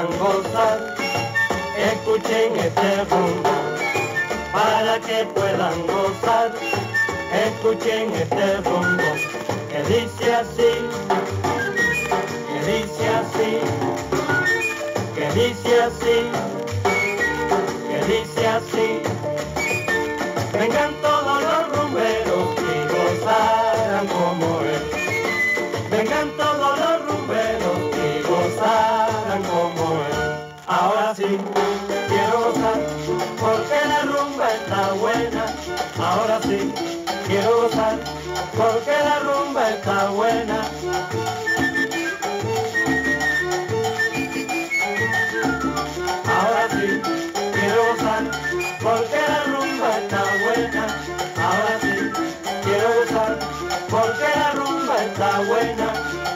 puedan gozar. Escuchen este rumbo para que puedan gozar. Escuchen este rumbo que dice así, que dice así, que dice así, que dice así. Vengan todos los rumberos y gozarán como él. Vengan todos los rumberos y gozarán como él. Ahora sí, quiero gozar porque la rumba está buena. Ahora sí, quiero gozar porque la rumba está buena. Ahora sí, quiero gozar porque la rumba está buena. Ahora sí, quiero gozar porque la rumba está buena.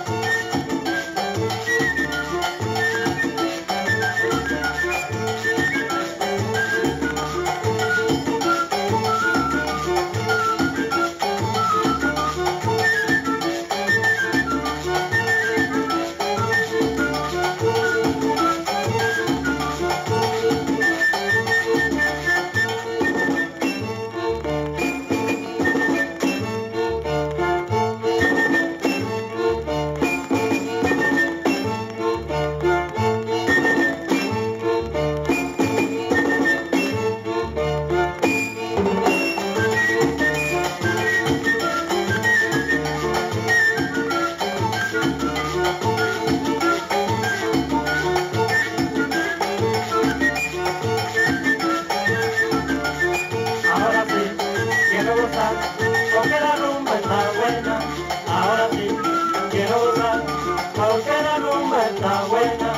Porque la rumba está buena. Ahora sí, quiero gozar porque la rumba está buena.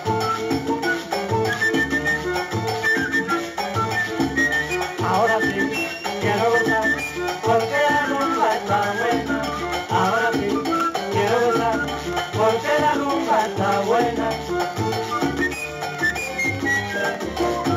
Ahora sí, quiero gozar porque la rumba está buena. Ahora sí, quiero gozar porque la rumba está buena.